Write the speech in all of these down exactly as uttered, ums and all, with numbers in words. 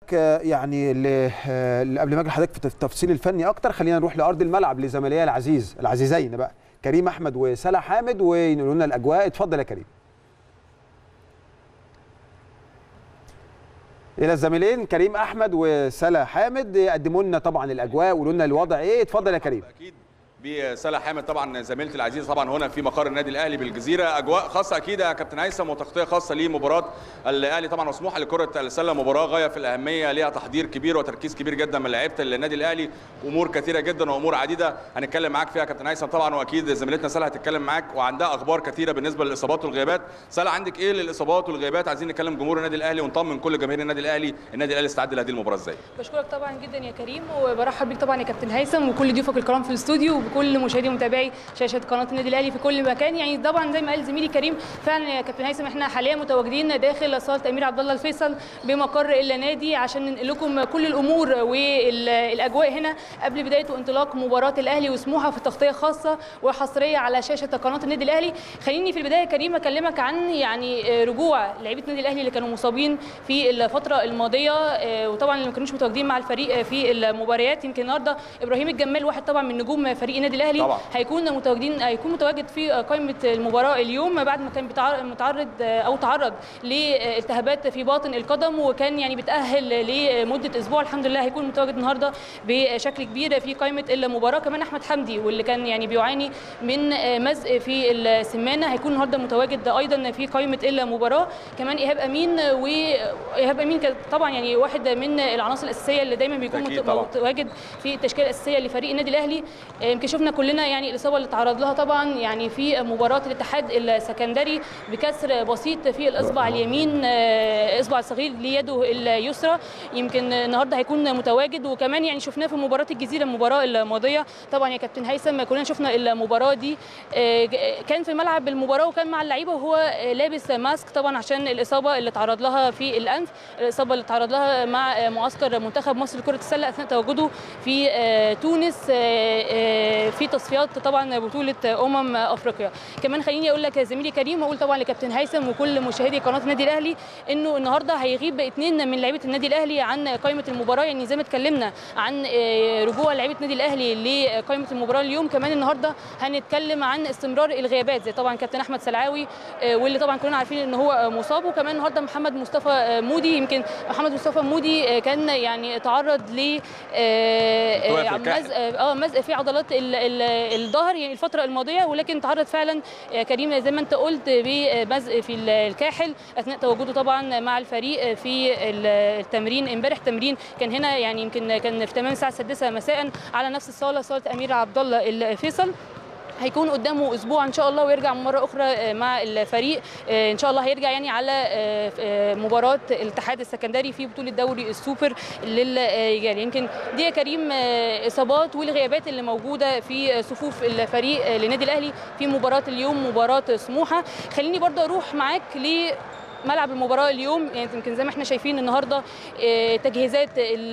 يعني اللي قبل ما اجي لحضرتك في التفصيل الفني اكتر، خلينا نروح لارض الملعب لزملائي العزيز العزيزين بقى كريم احمد وسلا حامد وينقلوا لنا الاجواء. اتفضل يا كريم. الى الزميلين كريم احمد وسلا حامد يقدموا لنا طبعا الاجواء ويقولوا لنا الوضع ايه. اتفضل يا كريم. اكيد بسلا حامد طبعا زميلتي العزيزه طبعا هنا في مقر النادي الاهلي بالجزيره. اجواء خاصه اكيد يا كابتن هيثم وتغطيه خاصه لمباراه الاهلي طبعا وسموحه لكره السله. مباراه غايه في الاهميه، ليها تحضير كبير وتركيز كبير جدا من لعيبه النادي الاهلي، امور كثيره جدا وامور عديده هنتكلم معاك فيها يا كابتن هيثم طبعا، واكيد زميلتنا سلا هتتكلم معاك وعندها اخبار كثيره بالنسبه للاصابات والغيابات. سلا عندك ايه للاصابات والغيابات؟ عايزين نكلم جمهور النادي الاهلي ونطمن كل جماهير النادي الاهلي، النادي الاهلي استعد لهذه المباراه ازاي؟ بشكرك طبعا جدا يا كريم، وبرحب بيك طبعا يا كابتن هيثم وكل ضيوفك الكرام في الاستوديو وبكل مشاهدي ومتابعي شاشه قناه النادي الاهلي في كل مكان. يعني طبعا زي ما قال زميلي كريم فعلا يا كابتن هيثم احنا حاليا متواجدين داخل صاله امير عبد الله الفيصل بمقر النادي عشان ننقل لكم كل الامور والاجواء هنا قبل بدايه وانطلاق مباراه الاهلي وسموحه في تغطيه خاصه وحصريه على شاشه قناه النادي الاهلي. خليني في البدايه يا كريم اكلمك عن يعني رجوع لاعيبه النادي الاهلي اللي كانوا مصابين في الفتره الماضيه وطبعا اللي ما كانوش متواجدين مع الفريق في المباريات. يمكن النهارده ابراهيم الجمال واحد طبعا من نجوم فريق النادي الاهلي طبعا. هيكون متواجدين هيكون متواجد في قائمه المباراه اليوم بعد ما كان متعرض او تعرض لالتهابات في باطن القدم وكان يعني بيتاهل لمده اسبوع. الحمد لله هيكون متواجد النهارده بشكل كبير في قائمه المباراه. كمان احمد حمدي واللي كان يعني بيعاني من مزق في السمانه هيكون النهارده متواجد ايضا في قائمه المباراه. كمان ايهاب امين وايهاب امين طبعا يعني واحد من العناصر الاساسيه اللي دايما بيكون متواجد في التشكيله الاساسيه لفريق النادي الاهلي. يمكن شفنا كلنا يعني الاصابه اللي تعرض لها طبعا يعني في مباراه الاتحاد السكندري بكسر بسيط في الاصبع اليمين، اصبع صغير ليده اليسرى. يمكن النهارده هيكون متواجد. وكمان يعني شفناه في مباراه الجزيره المباراه الماضيه طبعا يا كابتن هيثم كلنا شفنا المباراه دي، كان في ملعب المباراه وكان مع اللعيبه وهو لابس ماسك طبعا عشان الاصابه اللي تعرض لها في الانف، الاصابه اللي تعرض لها مع معسكر منتخب مصر لكره السله اثناء تواجده في تونس في تصفيات طبعا بطوله امم افريقيا. كمان خليني اقول لك يا زميلي كريم واقول طبعا لكابتن هيثم وكل مشاهدي قناه النادي الاهلي انه النهارده هيغيب اثنين من لعيبه النادي الاهلي عن قائمه المباراه. يعني زي ما اتكلمنا عن رجوع لعيبه النادي الاهلي لقائمه المباراه اليوم، كمان النهارده هنتكلم عن استمرار الغيابات زي طبعا كابتن احمد سلعاوي واللي طبعا كلنا عارفين ان هو مصاب، وكمان النهارده محمد مصطفى مودي. يمكن محمد مصطفى مودي كان يعني تعرض ل مزق اه مزق في عضلات الظهر يعني الفتره الماضيه، ولكن تعرض فعلا يا كريم زي ما انت قلت بمزق في الكاحل اثناء تواجده طبعا مع الفريق في التمرين امبارح. تمرين كان هنا يعني يمكن كان في تمام الساعه السادسة مساء على نفس الصاله صاله امير عبد الله الفيصل. هيكون قدامه اسبوع ان شاء الله ويرجع مره اخرى مع الفريق ان شاء الله. هيرجع يعني على مباراه الاتحاد السكندري في بطوله دوري السوبر للرجال. يمكن دي يا كريم اصابات والغيابات اللي موجوده في صفوف الفريق للنادي الاهلي في مباراه اليوم مباراه سموحه. خليني برضه اروح معاك ل ملعب المباراه اليوم. يعني يمكن زي ما احنا شايفين النهارده تجهيزات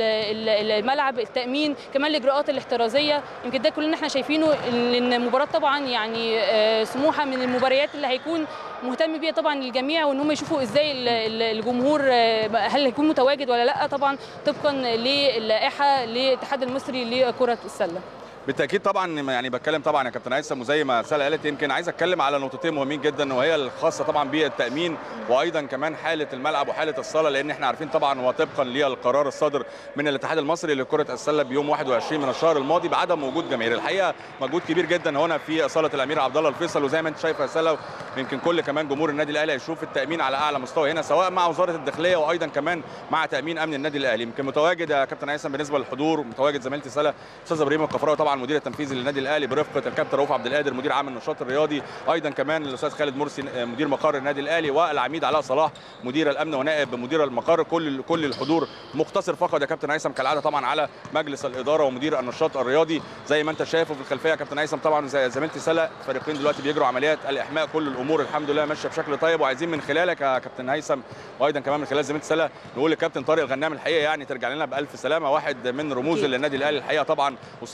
الملعب، التامين، كمان الاجراءات الاحترازيه، يمكن ده كلنا احنا شايفينه. ان المباراه طبعا يعني سموحه من المباريات اللي هيكون مهتم بيها طبعا الجميع وان هم يشوفوا ازاي الجمهور هل هيكون متواجد ولا لا، طبعا طبقا للائحه للاتحاد المصري لكره السله. بالتاكيد طبعا يعني بتكلم طبعا يا كابتن هيثم وزي ما سلا قالت يمكن عايز اتكلم على نقطتين مهمين جدا وهي الخاصه طبعا بالتامين وايضا كمان حاله الملعب وحاله الصاله، لان احنا عارفين طبعا وطبقا للقرار الصادر من الاتحاد المصري لكره السله بيوم واحد وعشرين من الشهر الماضي بعدم وجود جماهير. الحقيقه مجهود كبير جدا هنا في صاله الامير عبد الله الفيصل، وزي ما انت شايف يا سلا يمكن كل كمان جمهور النادي الاهلي هيشوف التامين على اعلى مستوى هنا سواء مع وزاره الداخليه وايضا كمان مع تامين امن النادي الاهلي. يمكن متواجد يا كابتن هيثم بالنسبه للحضور متواجد زميلتي سلا استاذ ابراهيم القفراوي طبعا مدير التنفيذي النادي الاهلي برفقه الكابتن رؤوف عبد القادر مدير عام النشاط الرياضي، ايضا كمان الاستاذ خالد مرسي مدير مقر النادي الاهلي، والعميد علاء صلاح مدير الامن ونائب مدير المقر. كل كل الحضور مقتصر فقط يا كابتن هيثم كالعاده طبعا على مجلس الاداره ومدير النشاط الرياضي زي ما انت شايفه في الخلفيه يا كابتن هيثم. طبعا زي زميلتي سلا الفريقين دلوقتي بيجروا عمليات الاحماء، كل الامور الحمد لله ماشيه بشكل طيب، وعايزين من خلالك يا كابتن هيثم وايضا كمان من خلال زميلتي سلا نقول للكابتن طارق الغنام الحقيقه يعني ترجع لنا بالف سلامه، واحد من رموز النادي الاهلي الحقيقه طبعا اصيب بفيروس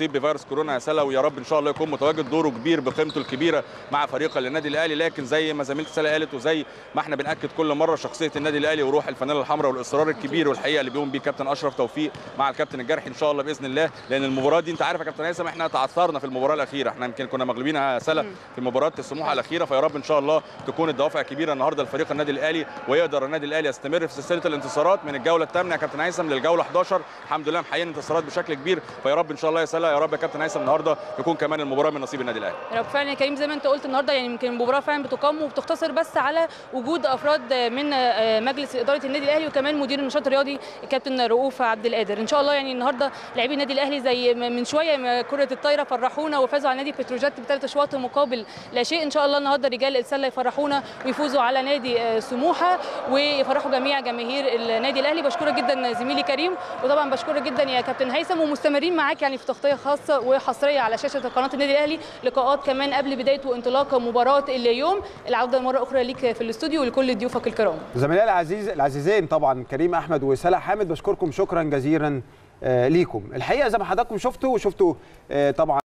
بيشكرونا يا سلا، ويا رب ان شاء الله يكون متواجد دوره كبير بقيمته الكبيره مع فريق النادي الاهلي. لكن زي ما زميلتي سلا قالت وزي ما احنا بناكد كل مره، شخصيه النادي الاهلي وروح الفانيلا الحمراء والاصرار الكبير والحقيقه اللي بيقوم بيه كابتن اشرف توفيق مع الكابتن الجرحي ان شاء الله باذن الله. لان المباراه دي انت عارف يا كابتن هيثم احنا تعثرنا في المباراه الاخيره، احنا يمكن كنا مغلوبين يا سلا في مباراه السموحه الاخيره. فيا رب ان شاء الله تكون الدوافع كبيره النهارده لفريق النادي الاهلي، ويقدر النادي الاهلي يستمر في سلسله الانتصارات من الجوله الثامنه يا كابتن هيثم للجوله احداشر. الحمد لله محققين انتصارات بشكل كبير. فيا رب ان شاء الله يا سلا، يا رب يا كابتن هيثم النهارده يكون كمان المباراه من نصيب النادي الاهلي. يا رب فعلا يا كريم زي ما انت قلت النهارده، يعني يمكن المباراه فعلا بتقام وبتختصر بس على وجود افراد من مجلس اداره النادي الاهلي وكمان مدير النشاط الرياضي الكابتن رؤوف عبد القادر. ان شاء الله يعني النهارده لاعبي النادي الاهلي زي من شويه كره الطايره فرحونا وفازوا على نادي بتروجيت بثلاث اشواط مقابل لا شيء. ان شاء الله النهارده رجال السله يفرحونا ويفوزوا على نادي سموحه ويفرحوا جميع جماهير النادي الاهلي. بشكرك جدا زميلي كريم، وطبعا بشكرك جدا يا كابتن هيثم، ومستمرين معاك يعني في تغطيه خاصه وحصريه على شاشه قناه النادي الاهلي، لقاءات كمان قبل بدايه وانطلاق مباراه اليوم. العوده مره اخرى ليك في الاستوديو ولكل ضيوفك الكرام. زملائي العزيز العزيزين طبعا كريم احمد وسلا حامد، بشكركم شكرا جزيلا ليكم. الحقيقه زي ما حضراتكم شفتوا وشفتوا طبعا